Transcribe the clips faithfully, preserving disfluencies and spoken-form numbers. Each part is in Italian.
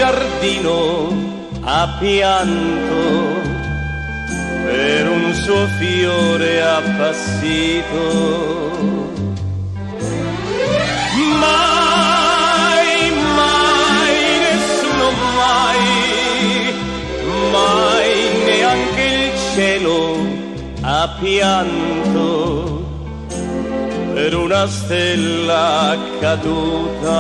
giardino ha pianto per un suo fiore appassito. Mai, mai, nessuno mai, mai neanche il cielo ha pianto per una stella caduta.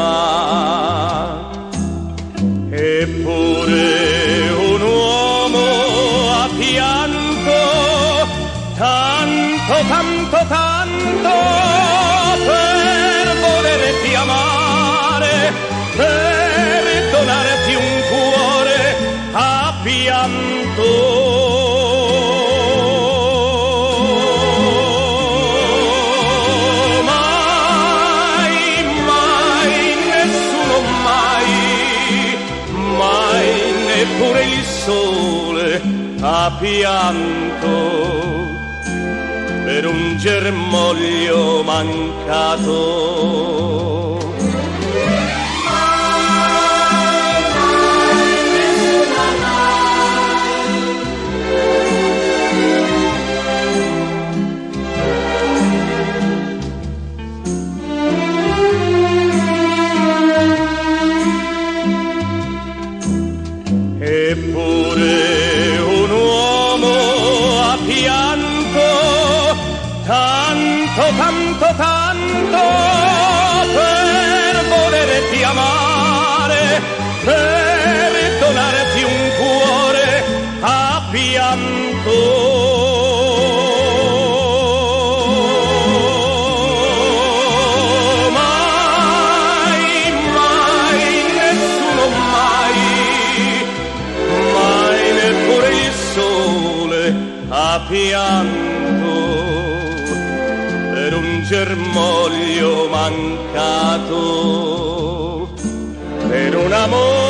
Eppure un uomo ha pianto tanto, tanto, tanto per volerti amare, per donarti un cuore, ha pianto. Neppure il sole ha pianto per un germoglio mancato. Eppure un uomo ha pianto tanto, tanto, tanto per volerti amare, per donarti un cuore, ha pianto. Ha pianto per un germoglio mancato, per un amore